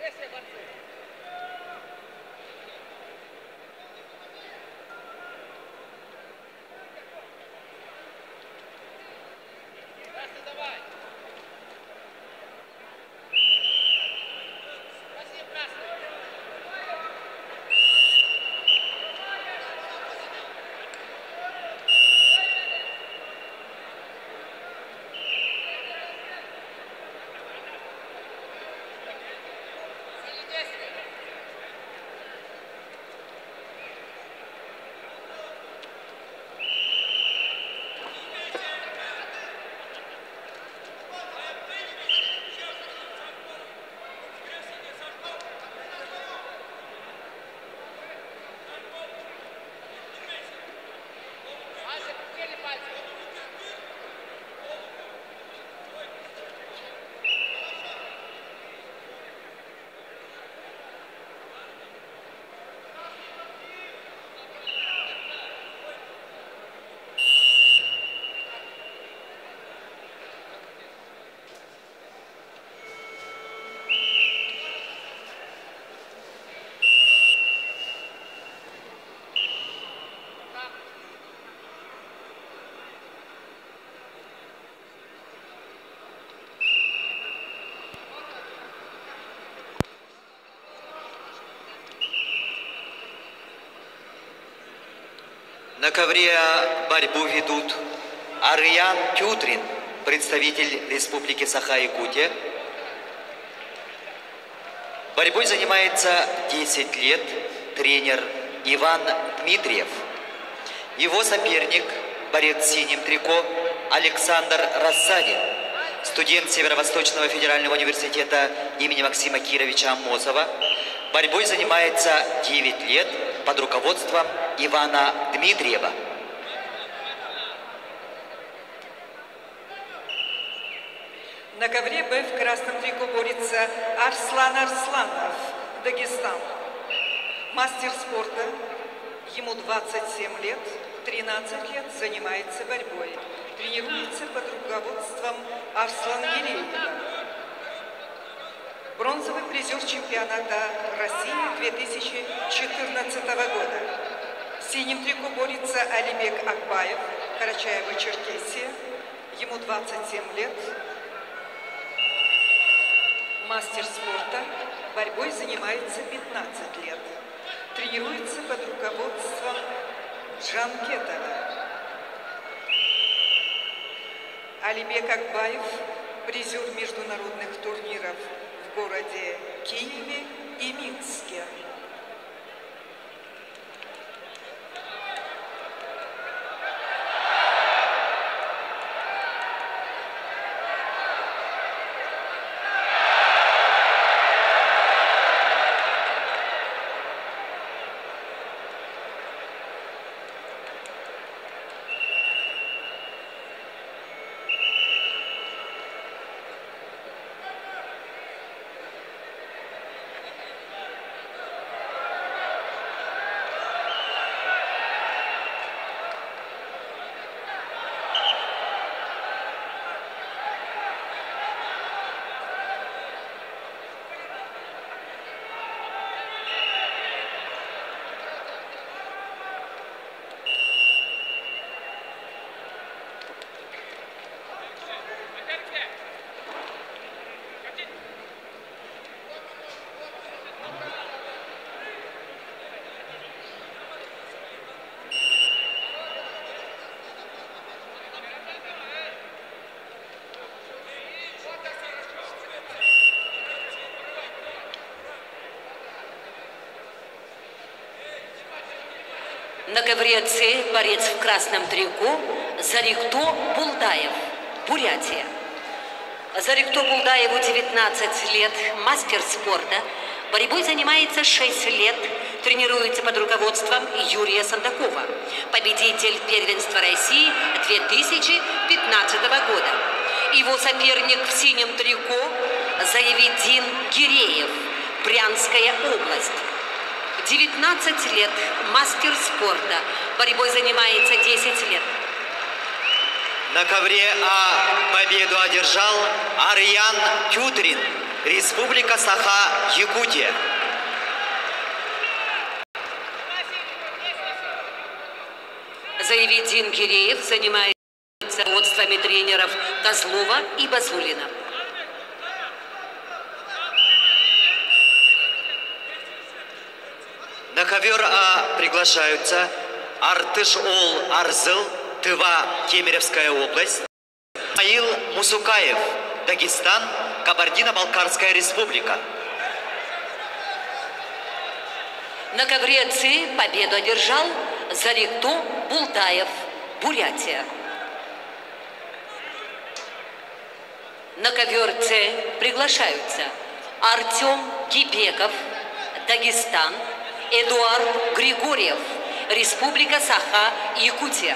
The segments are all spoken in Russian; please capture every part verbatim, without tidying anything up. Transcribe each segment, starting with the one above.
На ковре борьбу ведут Арыян Тютрин, представитель Республики Саха-Якутия. Борьбой занимается десять лет тренер Иван Дмитриев. Его соперник, борец в синем трико, Александр Рассадин, студент Северо-Восточного федерального университета имени Максима Кировича Аммосова. Борьбой занимается девять лет под руководством Ивана Дмитриева. На ковре Б в красном трико борется Арслан Арсланов, Дагестан. Мастер спорта, ему двадцать семь лет, тринадцать лет занимается борьбой. Тренируется под руководством Арслана Гиреева. Бронзовый призер чемпионата России две тысячи четырнадцатого года. В синем трико борется Алибек Акбаев, Карачаево-Черкесия. Ему двадцать семь лет. Мастер спорта, борьбой занимается пятнадцать лет. Тренируется под руководством Джанкетова. Алибек Акбаев, призер международных турниров в городе Киеве и Минске. На ковре С борец в красном трико Зарикто Булдаев, Бурятия. Зарикто Булдаеву девятнадцать лет, мастер спорта. Борьбой занимается шесть лет, тренируется под руководством Юрия Сандакова. Победитель первенства России две тысячи пятнадцатого года. Его соперник в синем трико Заявидин Гиреев, Брянская область. девятнадцать лет, мастер спорта. Борьбой занимается десять лет. На ковре А победу одержал Арыян Тютрин, Республика Саха-Якутия. Заявидин Киреев занимается руководствами тренеров Козлова и Базулина. На ковер А приглашаются Артыш-Ол Арзыл, Тыва, Кемеровская область, Аил Мусукаев, Дагестан, Кабардино-Балкарская республика. На ковре Ц победу одержал Зарикто Булдаев, Бурятия. На ковер С приглашаются Артем Кибеков, Дагестан, Эдуард Григорьев, Республика Саха-Якутия.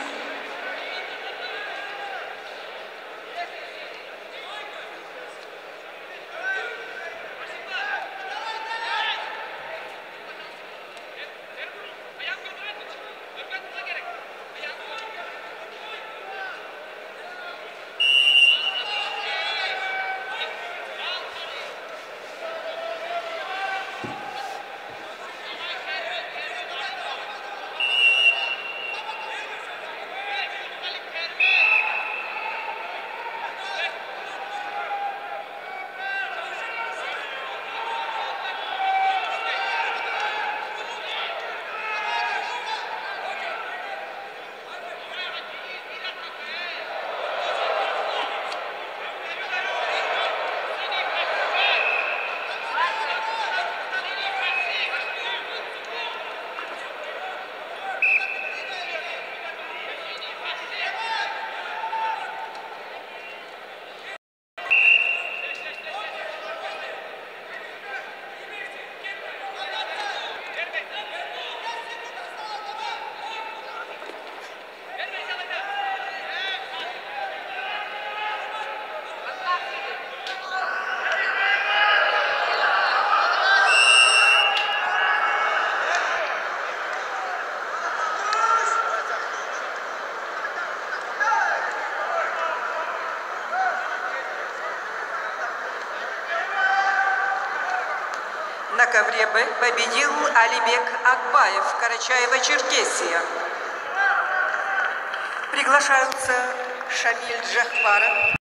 На ковре Б победил Алибек Акбаев, Карачаево-Черкесия. Приглашаются Шамиль Джахваров.